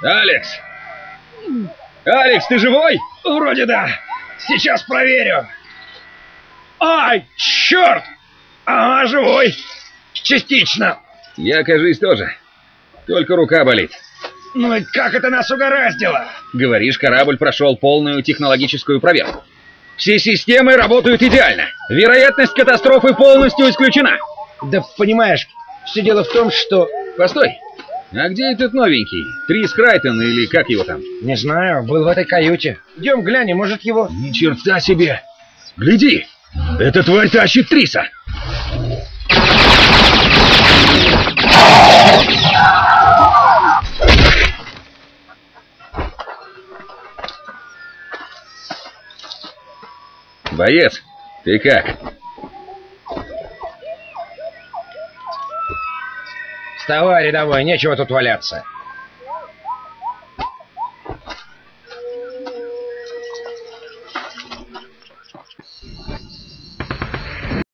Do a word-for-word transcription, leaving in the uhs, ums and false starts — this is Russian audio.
Алекс! Алекс, ты живой? Вроде да. Сейчас проверю. Ай, черт! Ага, живой. Частично. Я, кажись, тоже. Только рука болит. Ну и как это нас угораздило? Говоришь, корабль прошел полную технологическую проверку. Все системы работают идеально. Вероятность катастрофы полностью исключена. Да понимаешь, все дело в том, что... Постой. А где этот новенький? Трис Крайтон или как его там? Не знаю, был в этой каюте. Идем глянем, может его... Ни черта себе! Гляди! Эта тварь тащит Триса! Боец, ты как? Вставай, рядовой, нечего тут валяться.